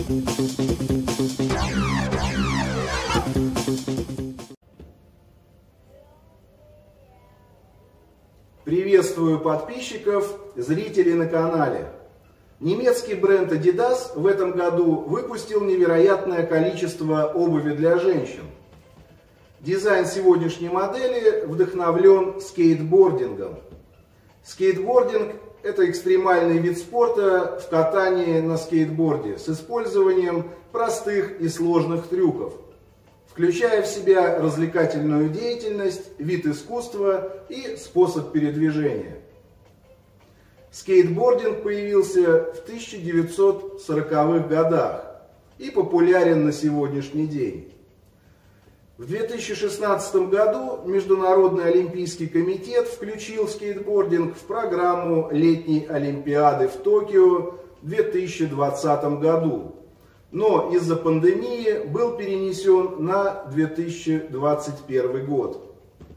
Приветствую подписчиков, зрителей на канале. Немецкий бренд Adidas в этом году выпустил невероятное количество обуви для женщин. Дизайн сегодняшней модели вдохновлен скейтбордингом. Скейтбординг – это экстремальный вид спорта в катании на скейтборде с использованием простых и сложных трюков, включая в себя развлекательную деятельность, вид искусства и способ передвижения. Скейтбординг появился в 1940-х годах и популярен на сегодняшний день. В 2016 году Международный олимпийский комитет включил скейтбординг в программу летней Олимпиады в Токио в 2020 году, но из-за пандемии был перенесен на 2021 год.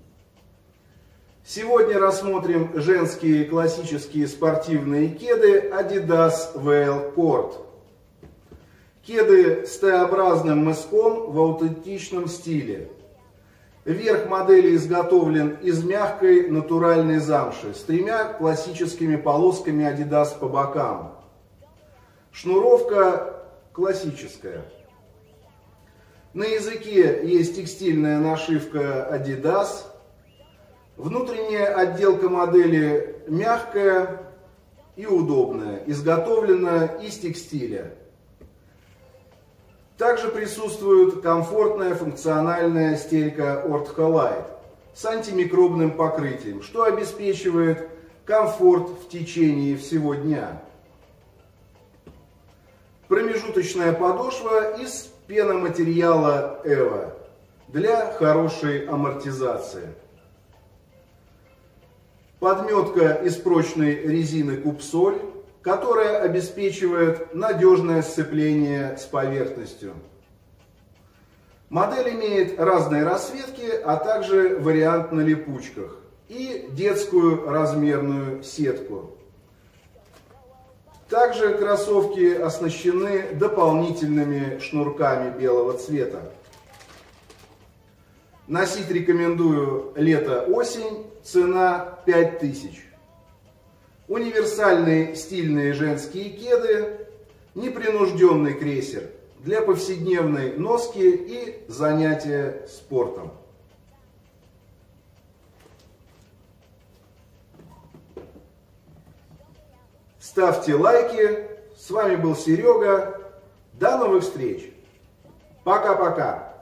Сегодня рассмотрим женские классические спортивные кеды Adidas VL Court. Кеды с Т-образным мыском в аутентичном стиле. Верх модели изготовлен из мягкой натуральной замши с тремя классическими полосками Adidas по бокам. Шнуровка классическая. На языке есть текстильная нашивка Adidas. Внутренняя отделка модели мягкая и удобная, изготовлена из текстиля. Также присутствует комфортная функциональная стелька Ortholite с антимикробным покрытием, что обеспечивает комфорт в течение всего дня. Промежуточная подошва из пеноматериала EVA для хорошей амортизации. Подметка из прочной резины Купсоль, которая обеспечивает надежное сцепление с поверхностью. Модель имеет разные расцветки, а также вариант на липучках и детскую размерную сетку. Также кроссовки оснащены дополнительными шнурками белого цвета. Носить рекомендую лето-осень, цена 5000. Универсальные стильные женские кеды, непринужденный крейсер для повседневной носки и занятия спортом. Ставьте лайки. С вами был Серега. До новых встреч. Пока-пока.